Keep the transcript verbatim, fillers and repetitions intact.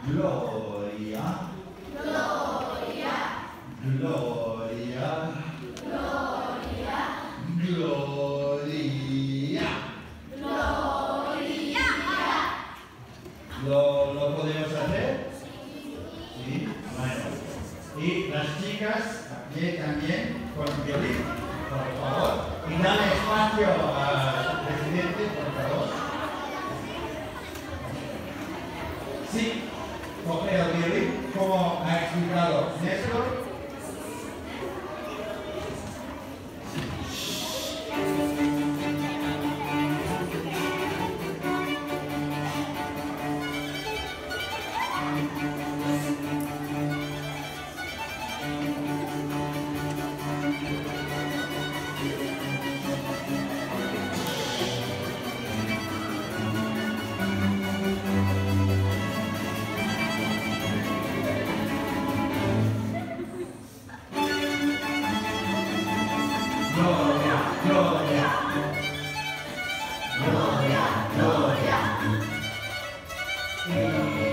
Gloria. Gloria. Gloria. Gloria. Gloria. Gloria. ¿Lo, lo podemos hacer? Sí. Bueno. Y las chicas, aquí también, con violín, por favor. Y dale espacio al presidente, por favor. Sí, coge el violín, como ha explicado Néstor. Gloria, gloria. Gloria. Gloria. Gloria.